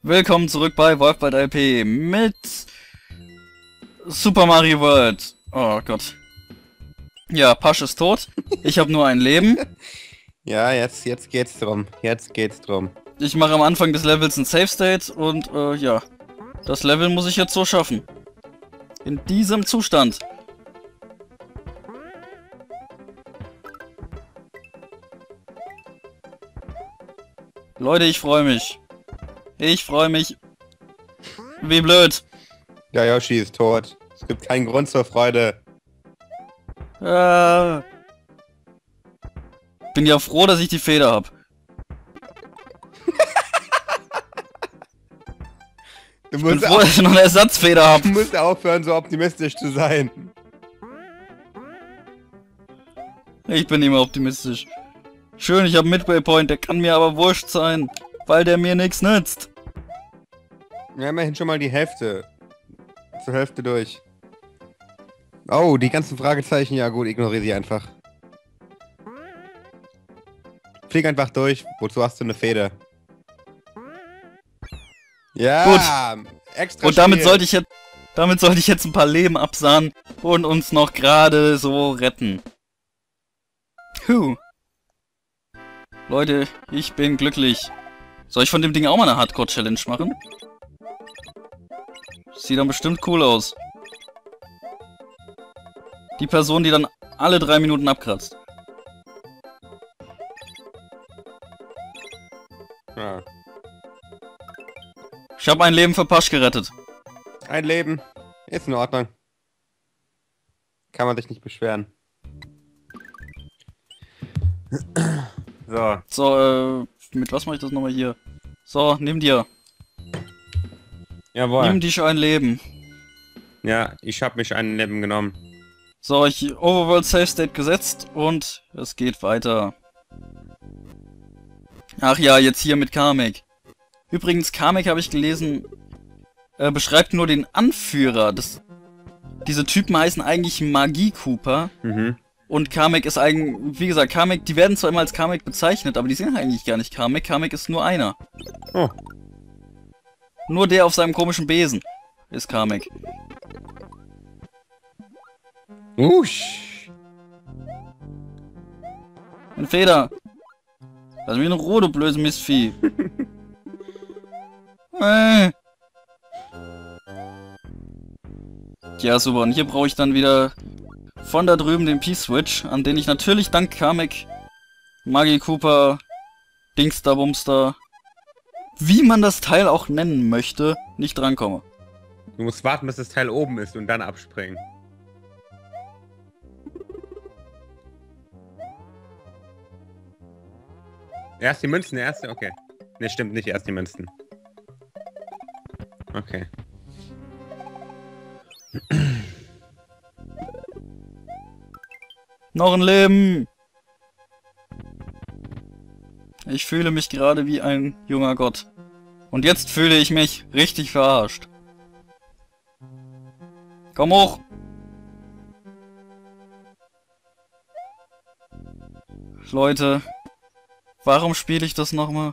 Willkommen zurück bei Wolfbald LP mit Super Mario World. Oh Gott. Ja, Pasch ist tot. Ich habe nur ein Leben. Ja, jetzt geht's drum. Jetzt geht's drum. Ich mache am Anfang des Levels ein Save State und ja, das Level muss ich jetzt so schaffen. In diesem Zustand. Leute, ich freue mich. Ich freue mich. Wie blöd. Ja, Yoshi ist tot. Es gibt keinen Grund zur Freude. Bin ja froh, dass ich die Feder hab. Du Ich bin musst, froh, dass ich noch eine Ersatzfeder hab. du musst aufhören, so optimistisch zu sein. Ich bin immer optimistisch. Schön, ich habe Midway Point, der kann mir aber wurscht sein, weil der mir nichts nützt. Wir haben immerhin schon mal die Hälfte. Zur Hälfte durch. Oh, die ganzen Fragezeichen, ja gut, ignoriere sie einfach. Flieg einfach durch. Wozu hast du eine Feder? Ja, gut. Extra. Und damit sollte ich jetzt ein paar Leben absahen und uns noch gerade so retten. Leute, ich bin glücklich. Soll ich von dem Ding auch mal eine Hardcore-Challenge machen? Sieht dann bestimmt cool aus. Die Person, die dann alle 3 Minuten abkratzt. Ja. Ich habe ein Leben für Pasch gerettet. Ein Leben. Ist in Ordnung. Kann man sich nicht beschweren. So. So, mit was mache ich das nochmal hier? So, nimm dir. Jawohl. Nimm dich ein Leben. Ja, ich habe mich ein Leben genommen. So, ich Overworld Save State gesetzt und es geht weiter. Ach ja, jetzt hier mit Kamek. Übrigens, Kamek habe ich gelesen, beschreibt nur den Anführer. Diese Typen heißen eigentlich Magie-Cooper. Mhm. Und Kamek ist eigentlich, wie gesagt, Kamek, die werden zwar immer als Kamek bezeichnet, aber die sind eigentlich gar nicht Kamek. Kamek ist nur einer. Oh. Nur der auf seinem komischen Besen ist Kamek. Usch. Eine Feder. Lass mich in Ruhe, du blödes Mistvieh. Ja, super. Und hier brauche ich dann wieder von da drüben den P-Switch, an den ich natürlich dank Kamek, Magie Cooper, Dingster Bumster, wie man das Teil auch nennen möchte, nicht drankomme. Du musst warten, bis das Teil oben ist und dann abspringen. Erst die Münzen, okay. Ne, stimmt nicht, erst die Münzen. Okay. Noch ein Leben! Ich fühle mich gerade wie ein junger Gott. Und jetzt fühle ich mich richtig verarscht. Komm hoch! Leute, warum spiele ich das nochmal?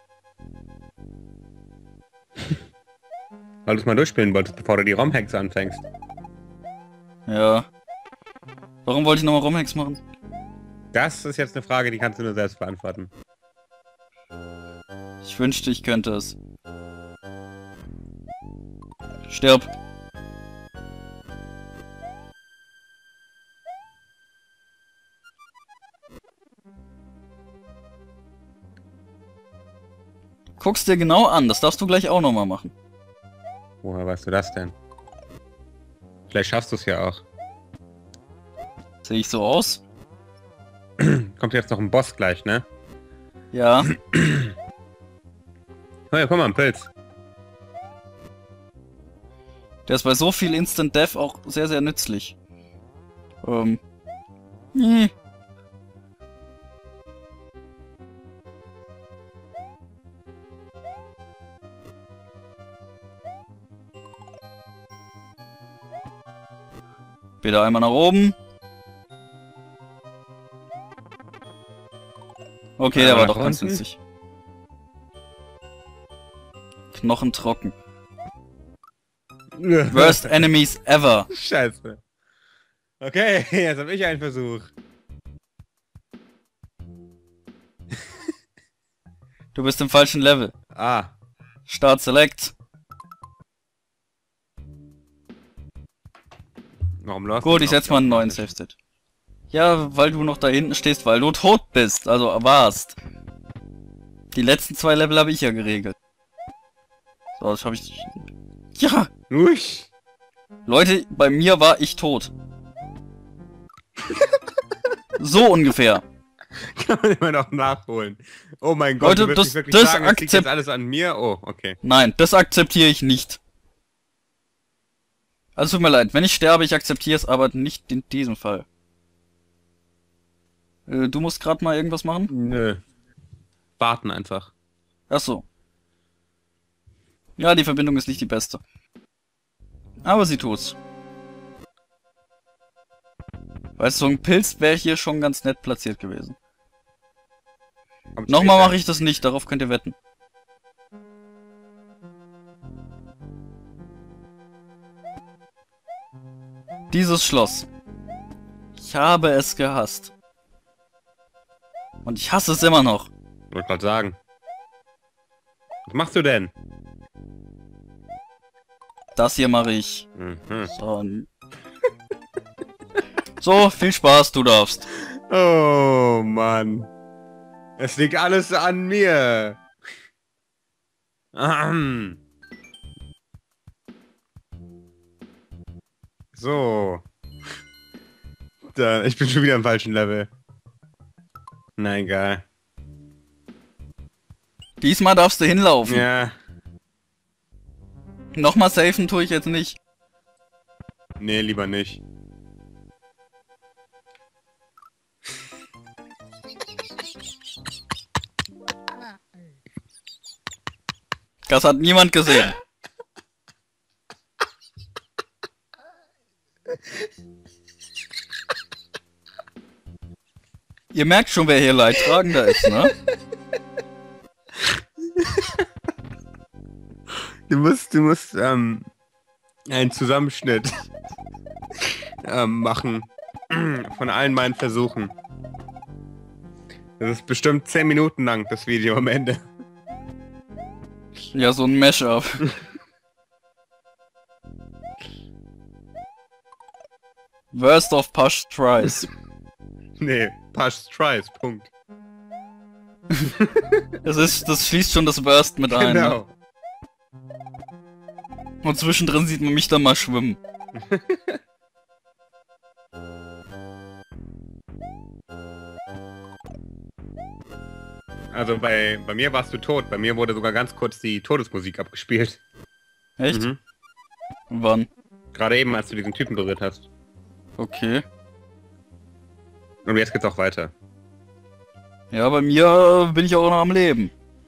Weil du es mal durchspielen wolltest, bevor du die ROM-Hacks anfängst. Ja. Warum wollte ich nochmal ROM-Hacks machen? Das ist jetzt eine Frage, die kannst du nur selbst beantworten. Ich wünschte, ich könnte es. Stirb. Guck's dir genau an, das darfst du gleich auch nochmal machen. Woher weißt du das denn? Vielleicht schaffst du es ja auch. Sehe ich so aus? Kommt jetzt noch ein Boss gleich, ne? Ja. Oh ja, guck mal, ein Pilz. Der ist bei so viel Instant Death auch sehr, sehr nützlich. Bitte einmal nach oben. Okay, der war doch ganz nützlich. Knochen trocken. Worst enemies ever. Scheiße. Okay, jetzt habe ich einen Versuch. Du bist im falschen Level. Ah. Start Select. Warum läuft Gut, das ich setz mal einen neuen Save State. Ja, weil du noch da hinten stehst, weil du tot bist. Also warst. Die letzten 2 Level habe ich ja geregelt. So, das habe ich... Ja! Uisch. Leute, bei mir war ich tot. So ungefähr. Kann man immer noch nachholen. Oh mein Gott, Leute, du willst das- nicht wirklich das sagen, das liegt jetzt alles an mir? Oh, okay. Nein, das akzeptiere ich nicht. Also tut mir leid, wenn ich sterbe, ich akzeptiere es, aber nicht in diesem Fall. Du musst gerade mal irgendwas machen? Nö. Warten einfach. Ach so. Ja, die Verbindung ist nicht die beste. Aber sie tut's. Weißt du, so ein Pilz wäre hier schon ganz nett platziert gewesen. Kommt Nochmal später. mache ich das nicht, darauf könnt ihr wetten. Dieses Schloss. Ich habe es gehasst. Und ich hasse es immer noch. Wollte gerade sagen. Was machst du denn? Das hier mache ich. Mhm. So, so, viel Spaß, du darfst. Oh Mann. Es liegt alles an mir. Ahem. So. Da, ich bin schon wieder im falschen Level. Na egal. Diesmal darfst du hinlaufen. Ja. Nochmal safen tue ich jetzt nicht. Nee, lieber nicht. Das hat niemand gesehen. Ihr merkt schon, wer hier Leidtragender ist, ne? Du musst einen Zusammenschnitt machen von allen meinen Versuchen. Das ist bestimmt 10 Minuten lang, das Video am Ende. Ja, so ein Mashup. Worst of Push Tries. Nee, Pass Tries, Punkt. Das schließt schon das Worst mit ein. Ne? Genau. Und zwischendrin sieht man mich dann mal schwimmen. Also bei mir warst du tot. Bei mir wurde sogar ganz kurz die Todesmusik abgespielt. Echt? Mhm. Wann? Gerade eben, als du diesen Typen berührt hast. Okay. Und jetzt geht's auch weiter. Ja, bei mir bin ich auch noch am Leben.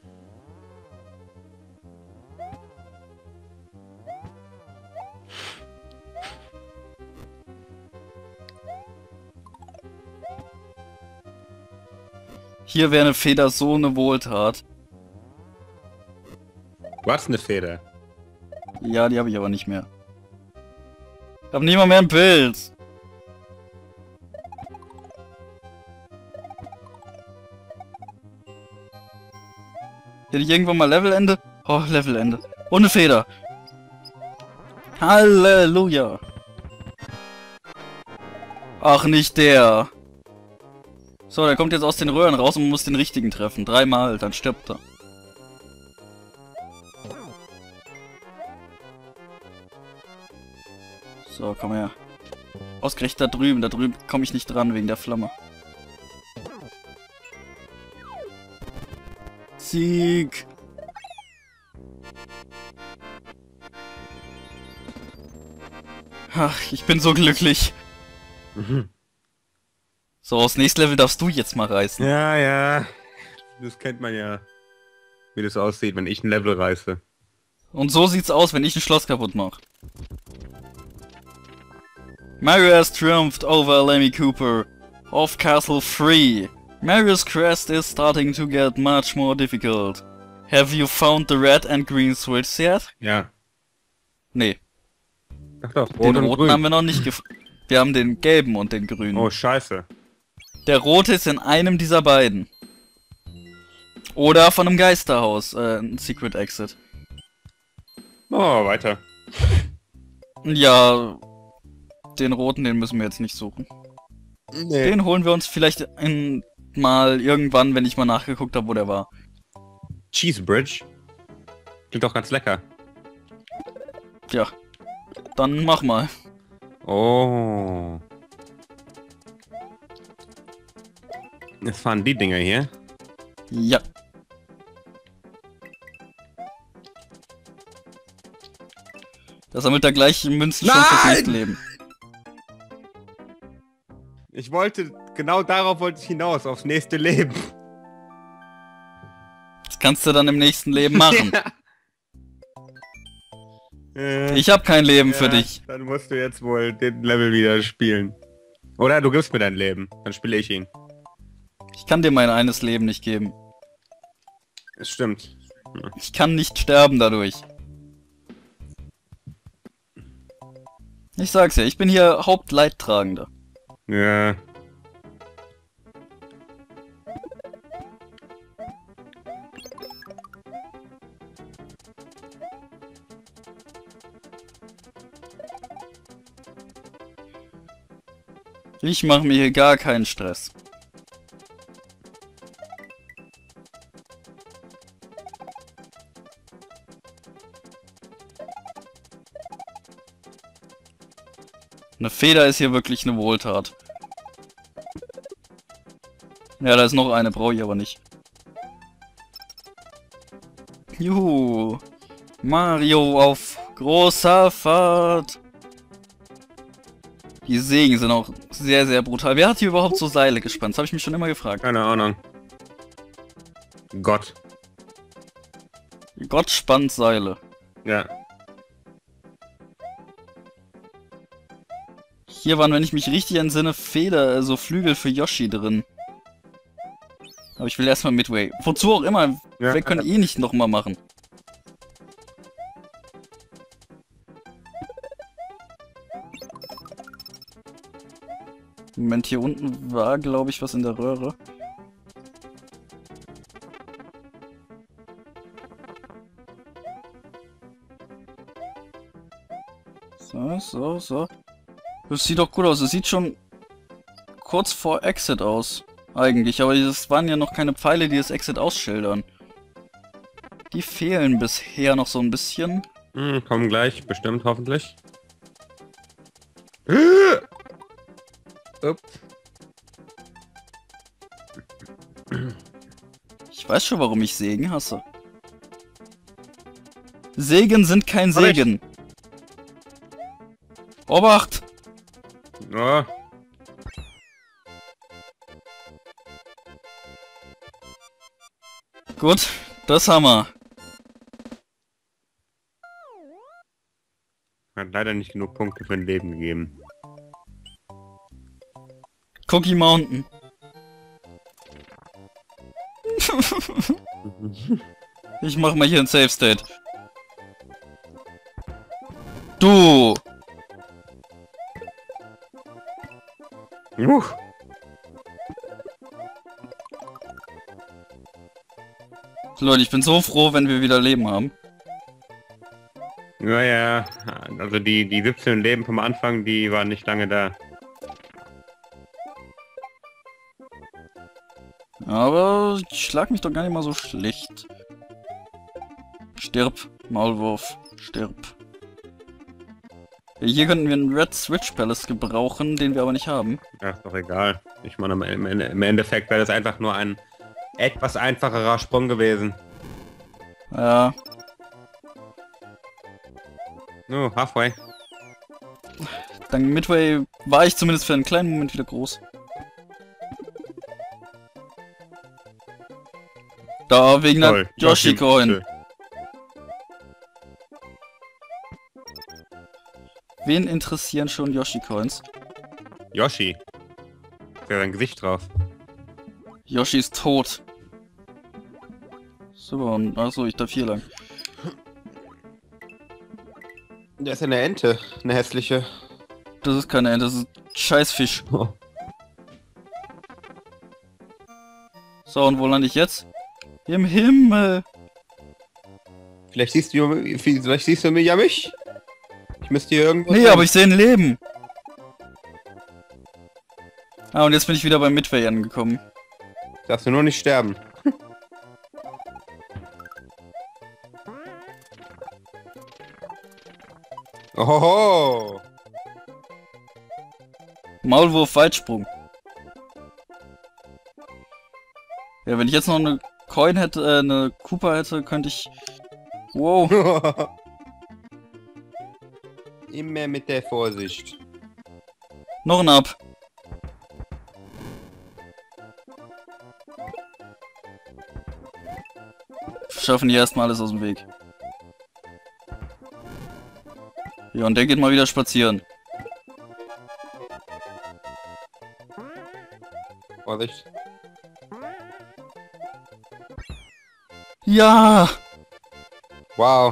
Hier wäre eine Feder so eine Wohltat. Du hast eine Feder. Ja, die habe ich aber nicht mehr. Ich hab nicht mal mehr ein Bild. Hätte ich irgendwann mal Levelende? Oh, Levelende. Ohne Feder. Halleluja. Ach, nicht der. So, der kommt jetzt aus den Röhren raus und man muss den richtigen treffen. 3-mal, dann stirbt er. So, komm her. Ausgerechnet da drüben komme ich nicht dran wegen der Flamme. Sieg! Ach, ich bin so glücklich. Mhm. So, das nächste Level darfst du jetzt mal reißen. Ja, ja. Das kennt man ja. Wie das aussieht, wenn ich ein Level reiße. Und so sieht's aus, wenn ich ein Schloss kaputt mache. Mario has triumphed over Lemmy Cooper of Castle 3. Mario's quest is starting to get much more difficult. Have you found the red and green switch yet? Ja. Nee, Ach doch, den rot und roten grün. haben wir noch nicht gefunden. Wir haben den gelben und den grünen. Oh, scheiße. Der rote ist in einem dieser beiden. Oder von einem Geisterhaus, ein Secret Exit. Oh, weiter. Ja, den roten, den müssen wir jetzt nicht suchen. Nee. Den holen wir uns vielleicht mal irgendwann, wenn ich mal nachgeguckt habe, wo der war. Cheese Bridge. Klingt doch ganz lecker. Ja, dann mach mal. Oh. Jetzt fahren die Dinger hier. Ja. Da sammelt er gleich Münzen schon fürs Nein! nächste Leben. Ich wollte, genau darauf wollte ich hinaus, aufs nächste Leben. Das kannst du dann im nächsten Leben machen. Ja. Ich habe kein Leben für Ja, dich. Dann musst du jetzt wohl den Level wieder spielen. Oder du gibst mir dein Leben, dann spiele ich ihn. Ich kann dir mein eines Leben nicht geben. Es stimmt. Ich kann nicht sterben dadurch. Ich sag's ja, ich bin hier Hauptleidtragender. Ja. Ich mache mir hier gar keinen Stress. Eine Feder ist hier wirklich eine Wohltat. Ja, da ist noch eine, brauche ich aber nicht. Juhu. Mario auf großer Fahrt. Die Sägen sind auch sehr, sehr brutal. Wer hat hier überhaupt so Seile gespannt? Das habe ich mich schon immer gefragt. Keine Ahnung. Gott. Gott spannt Seile. Ja. Hier waren, wenn ich mich richtig entsinne, Feder, so Flügel für Yoshi drin. Aber ich will erstmal Midway. Wozu auch immer. Ja. Wir können eh nicht nochmal machen. Moment, hier unten war, glaube ich, was in der Röhre. So. Das sieht doch gut aus. Es sieht schon kurz vor Exit aus. Eigentlich, aber es waren ja noch keine Pfeile, die das Exit ausschildern. Die fehlen bisher noch so ein bisschen. Kommen gleich, bestimmt, hoffentlich. Ups. Ich weiß schon, warum ich Segen hasse. Segen sind kein Hab ich. Segen. Obacht! Oh. Gut, das haben wir. Hat leider nicht genug Punkte für ein Leben gegeben. Cookie Mountain. Ich mach mal hier ein Save State. Du! Leute, ich bin so froh, wenn wir wieder Leben haben. Ja, also die 17 Leben vom Anfang, die waren nicht lange da. Aber ich schlag mich doch gar nicht mal so schlecht. Stirb, Maulwurf, stirb. Hier könnten wir einen Red Switch Palace gebrauchen, den wir aber nicht haben. Ja, ist doch egal. Ich meine, im Endeffekt wäre das einfach nur ein etwas einfacherer Sprung gewesen. Ja, No, halfway. dank Midway war ich zumindest für einen kleinen Moment wieder groß. Da, wegen der Toll. Yoshi-Coin. Wen interessieren schon Yoshi-Coins? Yoshi. Ist ja sein Gesicht drauf. Yoshi ist tot. Super, und achso, ich darf hier lang. Der ist eine Ente, eine hässliche. Das ist keine Ente, das ist ein Scheißfisch. Oh. So, und wo lande ich jetzt? Im Himmel! Vielleicht siehst du mich ja mich. Ich müsste hier irgendwo Nee, sein. aber ich sehe ein Leben! Ah, und jetzt bin ich wieder beim Midway angekommen. Darfst du nur nicht sterben. Ohoho! Maulwurf Weitsprung. Ja, wenn ich jetzt noch eine Coin hätte, eine Koopa hätte, könnte ich... Wow. Immer mit der Vorsicht. Noch ein Ab. Schaffen die erstmal alles aus dem Weg. Ja, und der geht mal wieder spazieren. Vorsicht. Ja! Wow.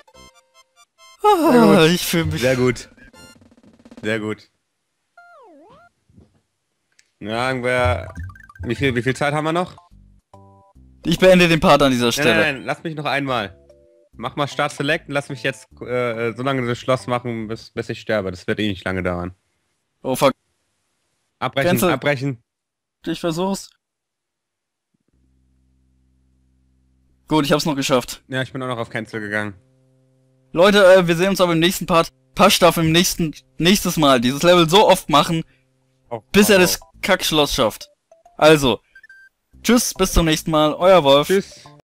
Ah, ich fühle mich... Sehr gut. Sehr gut. Ja, irgendwer... Wie viel Zeit haben wir noch? Ich beende den Part an dieser Stelle. Nein, lass mich noch einmal. Mach mal Start Select und lass mich jetzt so lange das Schloss machen, bis ich sterbe. Das wird eh nicht lange dauern. Oh fuck. Abbrechen, Cancel. abbrechen. Ich versuch's. Gut, ich hab's noch geschafft. Ja, ich bin auch noch auf Cancel gegangen. Leute, wir sehen uns aber im nächsten Part. Pasch darf nächstes Mal dieses Level so oft machen, bis er das Kackschloss schafft. Also, tschüss, bis zum nächsten Mal, euer Wolf. Tschüss.